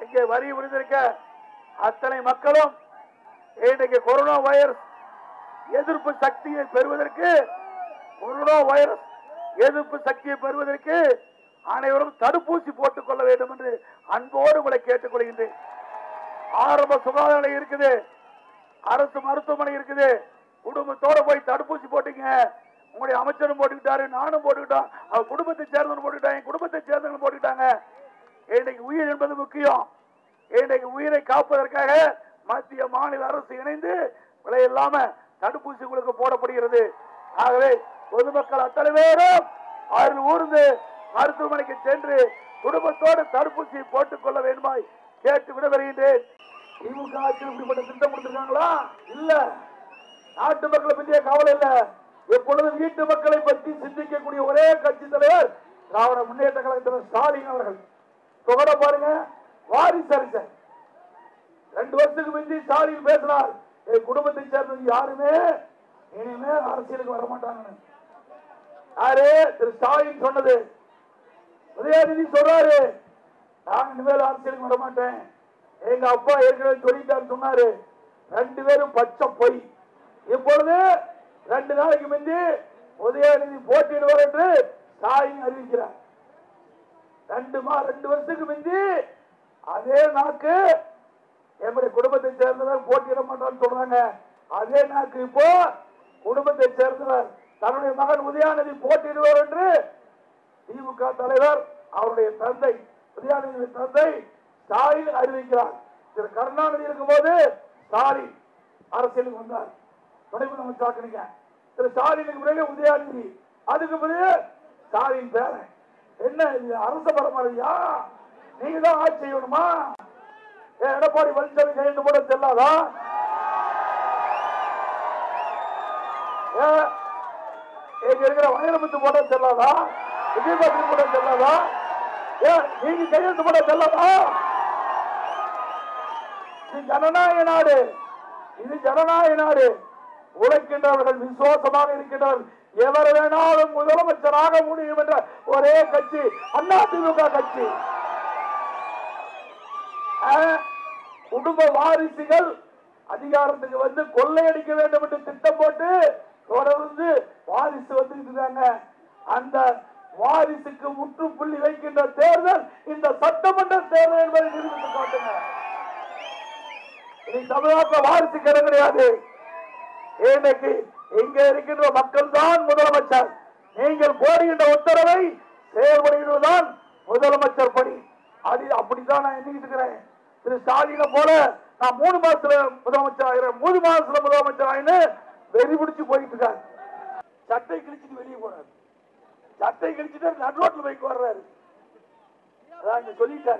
இங்கே வரி புரிந்திருக்க அத்தனை மக்களும் இன்றைக்கு கொரோனா வைரஸ் எதிர்ப்பு சக்தியை பெறுவதற்கு அனைவரும் தடுப்பூசி போட்டுக் கொள்ள வேண்டும் என்று அன்போடு உங்களை கேட்டுக் கொள்கின்றேன். ஆரம்ப சுகாதார நிலையம் இருக்குது, அரசு மருத்துவமனை இருக்குது, குடும்பத்தோட போய் தடுப்பூசி போட்டீங்க. உங்களுடைய அமைச்சரும் போட்டுக்கிட்டாரு, நானும் போட்டுக்கிட்டோம், அவர் குடும்பத்தை சேர்ந்தவங்க போட்டுக்கிட்டாங்க, குடும்பத்தை சேர்ந்தவங்க போட்டுக்கிட்டாங்க. இன்றைக்கு உயிர் என்பது முக்கியம். இன்றைக்கு உயிரை காப்பதற்காக மத்திய மாநில அரசு இணைந்து விலை இல்லாம தடுப்பூசி உங்களுக்கு போடப்படுகிறது. ஆகவே பொதுமக்கள் அத்தனை பேரும் அதில் ஊர்ந்து மருத்துவமனைக்கு சென்று குடும்பத்தோடு தடுப்பூசியை போட்டுக் கொள்ள வேண்டுமாய் கேட்டு விட வருகின்றேன். திமுக ஆட்சியில் இப்படிப்பட்ட திட்டம் கொடுத்திருக்காங்களா? இல்ல. நாட்டு மக்களை பற்றிய கவலை இல்ல. எப்பொழுதும் வீட்டு மக்களை பற்றி சிந்திக்கக்கூடிய ஒரே கட்சி தலைவர் திராவிட முன்னேற்ற கழகத்தினர் ஸ்டாலின் அவர்கள். தொகை பாருங்க, வாரிசு அரசன் 2 வருஷத்துக்கு முந்தி ஸ்டாலின் பேசினார், என் குடும்பத்தை சேர்ந்தது யாருமே இனிமே அரசியலுக்கு வரமாட்டாங்க. யாரு? திரு ஸ்டாலின் சொன்னது. உதயநிதி சொல்றாரு, நான் இனிமேல் அரசியலுக்கு வரமாட்டேன், எங்க அப்பா ஏற்கனவே சொல்லிட்டாரு சொன்னாரு. 2 பேரும் பச்சை பொய். இப்பொழுது 2 நாளைக்கு முந்தி உதயநிதி போட்டியிடுவார் என்று ஸ்டாலின் அறிவிக்கிறார். 2 வருஷத்துக்கு முந்தி அதே நாக்கு எங்களுடைய குடும்பத்தை சேர்ந்தவர் போட்டியிட மாட்டான்னு சொல்றாங்க. அதே நாக்கு இப்போ குடும்பத்தை சேர்ந்தவர் தன்னுடைய மகன் உதயநிதி போட்டியிடுவார் என்று திமுக தலைவர் அவருடைய தந்தை உதயநிதி தந்தை ஸ்டாலின் அறிவிக்கிறார். திரு கருணாநிதி இருக்கும் போது ஸ்டாலின் அரசியலுக்கு வந்தார், துணை முதலமைச்சராக. திரு ஸ்டாலினுக்கு பிறகு உதயநிதி, அதுக்கு பிறகு ஸ்டாலின் பேரன். என்ன இது அரச பரம்பரையா? நீங்க தான் ஆட்சி செய்யணுமா? எடப்பாடி பழனிசாமி கையெழுத்து போட செல்லாதா? இங்க இருக்கிற வைரமுத்து போட செல்லாதா? விஜயபாஸ்கர் போட செல்லாதா? நீங்க கையெழுத்து போட செல்லாதா? இது ஜனநாயக நாடு, இது ஜனநாயக நாடு. உழைக்கின்றவர்கள், விசுவாசமாக இருக்கின்றவர்கள் எவர் வேணாலும் முதலமைச்சராக முடியும் என்ற ஒரே கட்சி அதிமுக கட்சி. குடும்ப வாரிசுகள் அதிகாரத்துக்கு வந்து கொள்ளையடிக்க வேண்டும் என்று திட்டம் போட்டு தொடர்ந்து வாரிசு வந்துருக்காங்க. அந்த வாரிசுக்கு முற்றுப்புள்ளி வைக்கின்ற தேர்தல் இந்த சட்டமன்ற தேர்தல் என்பதை நிரூபித்து காட்டுங்க. இனி தமிழ்நாட்டில் வாரிசு கிடையாது. இன்னைக்கு இங்க இருக்கின்ற மக்கள் தான் முதலமைச்சர். நீங்கள் போடுகின்ற உத்தரவை செயல்படுகிறதுதான் முதலமைச்சர் பணி. அது அப்படித்தான் நான் எண்ணிக்கிட்டு இருக்கிறேன். திரு ஸ்டாலினை போல நான் 3 மாசத்துல முதலமைச்சர் ஆகிறேன், 3 மாசத்துல முதலமைச்சர் ஆயின்னு வெறி பிடிச்சு போயிட்டு இருக்காரு. சட்டை கிழிச்சிட்டு வெளியே போறாரு, சட்டை கிழிச்சிட்டு நடு ரோட்ல போய் வர்றாரு. அதான் சொல்லிட்டாரு,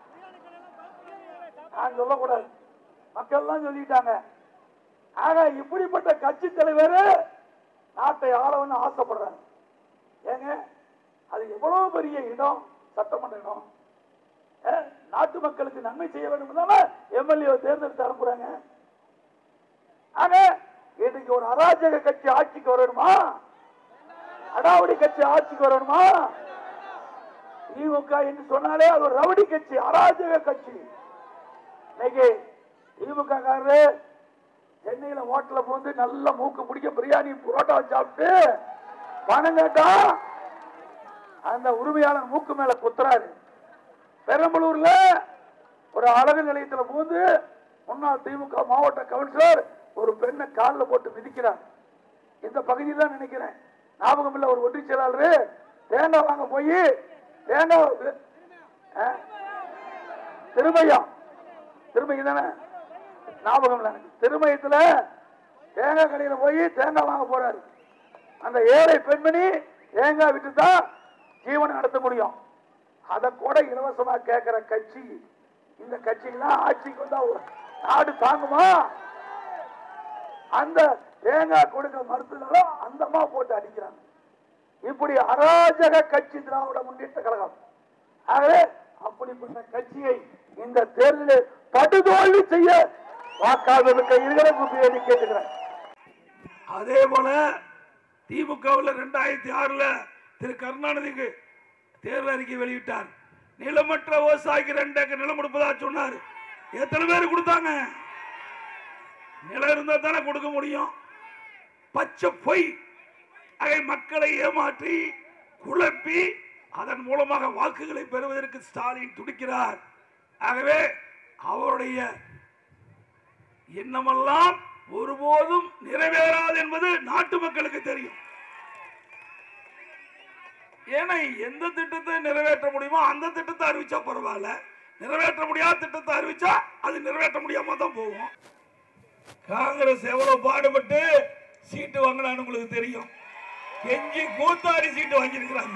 நான் சொல்லக்கூடாது, மக்கள் எல்லாம் சொல்லிட்டாங்க. ஆக இப்படிப்பட்ட கட்சி தலைவர் நாட்டை ஆளவன்னு ஆசைப்படுறாங்க. ஏங்க அது எவ்வளவு பெரிய இடம், சட்டமன்ற இடம். நாட்டு மக்களுக்கு நன்மை செய்ய வேண்டும் எம்எல்ஏ தேர்ந்தெடுத்து அனுப்புறாங்க. ஆக இன்னைக்கு ஒரு அராஜக கட்சி ஆட்சிக்கு வரணுமா? அடாவடி கட்சி ஆட்சிக்கு வரணுமா? திமுக என்று சொன்னாலே அது ஒரு ரவுடி கட்சி, அராஜக கட்சி. இன்னைக்கு திமுக காரரு சென்னையில ஹோட்டல போந்து நல்ல மூக்கு பிடிக்க பிரியாணி புரோட்டா சாப்பிட்டு பணம் கேட்டா அந்த உரிமையாளர் மூக்கு மேல குத்துறாரு. பெரம்பலூர்ல ஒரு அழகு நிலையத்தில் போந்து முன்னாள் திமுக மாவட்ட கவுன்சிலர் ஒரு பெண்ணை காலில் போட்டு மிதிக்கிறார். இந்த பகுதியில் தான் நினைக்கிறேன், ஞாபகம் இல்ல. ஒரு ஒன்றிய செயலாளர் தேங்காய் வாங்க போய் தேங்காய் திருமயம் தானே, ஞாபகம் இல்லை எனக்கு. திருமயத்தில் தேங்காய் கடையில் போய் தேங்காய் வாங்க போறாரு. அந்த ஏழை பெண்மணி தேங்காய் விட்டு தான் ஜீவனை நடத்த முடியும். அதை கூட இலவசமா கேட்கிற கட்சி இந்த கட்சியெல்லாம் ஆட்சிக்கு வந்தா நாடு தாங்குமா? அந்த தேங்காய் கொடுக்க மறுத்ததாலும் அந்த அம்மா போட்டு அடிக்கிறாங்க. இப்படி அராஜக கட்சி திராவிட முன்னேற்ற கழகம். ஆகவே அப்படிப்பட்ட கட்சியை இந்த தேர்தலில் படுதோல்வி செய்ய வாக்காளர்களுக்கு இருக்கிற கேட்டுக்கிறேன். அதே போல திமுகவில் 2006 திரு கருணாநிதிக்கு தேர்தல் அறிக்கை வெளியிட்டார். நிலமற்ற விவசாயிக்கு 2 ஏக்கர் நிலம் கொடுப்பதா சொன்னார். எத்தனை பேர் கொடுத்தாங்க? நிலம் இருந்தா தானே கொடுக்க முடியும். பச்சை பொய். மக்களை ஏமாற்றி குழப்பி அதன் மூலமாக வாக்குகளை பெறுவதற்கு ஸ்டாலின் துடிக்கிறார். ஆகவே அவருடைய எண்ணமெல்லாம் ஒருபோதும் நிறைவேறாது என்பது நாட்டு மக்களுக்கு தெரியும். ஏன்னா எந்த திட்டத்தை நிறைவேற்ற முடியுமோ அந்த திட்டத்தை அறிவிச்சா பரவாயில்ல, நிறைவேற்ற முடியாத திட்டத்தை அறிவிச்சா அது நிறைவேற்ற முடியாம தான் போகும். காங்கிரஸ் எவ்வளவு பாடுபட்டு சீட்டு வாங்கினான்னு உங்களுக்கு தெரியும். கெஞ்சி கூத்தாடி சீட்டு வாங்கியிருக்கிறாங்க.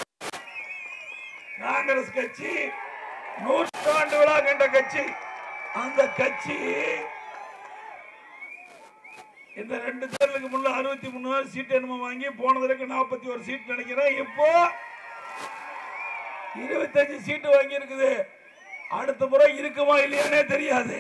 காங்கிரஸ் கட்சி நூற்றாண்டு விழா கண்ட கட்சி. அந்த கட்சி இந்த 2 தேர்தலுக்கு முன்ன 63 சீட் என்னமோ வாங்கி போனதற்கு 41 சீட் நினைக்கிறேன். இப்போ 25 சீட்டு வாங்கி இருக்குது. அடுத்த முறை இருக்குமா இல்லையானே தெரியாது.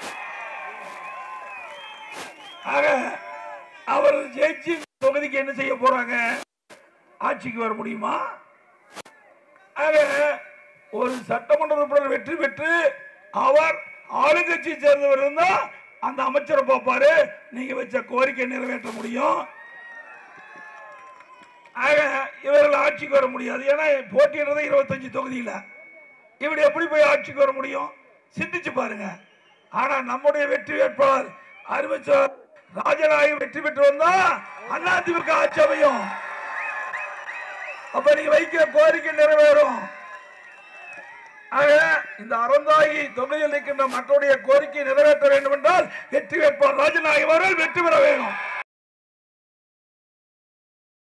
ஆக அவர் ஜெயிச்சு தொகுதிக்கு என்ன செய்ய போறாங்க? ஆட்சிக்கு வர முடியுமா? ஆக ஒரு சட்டமன்ற உறுப்பினர் வெற்றி பெற்று அவர் ஆளுங்கட்சியை சேர்ந்தவர் இருந்தா அந்த அமைச்சரை பார்ப்பாரு, நீங்க வச்ச கோரிக்கை நிறைவேற்ற முடியும். ஆக இவர்கள் ஆட்சிக்கு வர முடியாது. ஏன்னா போட்டியிடுறது 25 தொகுதியில். இவர் எப்படி போய் ஆட்சிக்கு வர முடியும்? சிந்திச்சு பாருங்க. ஆனா நம்முடைய வெற்றி வேட்பாளர் அறிவிச்சார் ராஜநாயகம் வெற்றி பெற்று வந்தா அதிமுக ஆட்சி அமையும். அப்ப நீங்க வைக்கிற கோரிக்கை நிறைவேறும். ஆக இந்த அறந்தாங்கி தொகுதியில் இருக்கின்ற மக்களுடைய கோரிக்கை நிறைவேற்ற வேண்டும் என்றால் வெற்றி வேட்பாளர் ராஜநாயகம் அவர்கள் வெற்றி பெற வேண்டும்.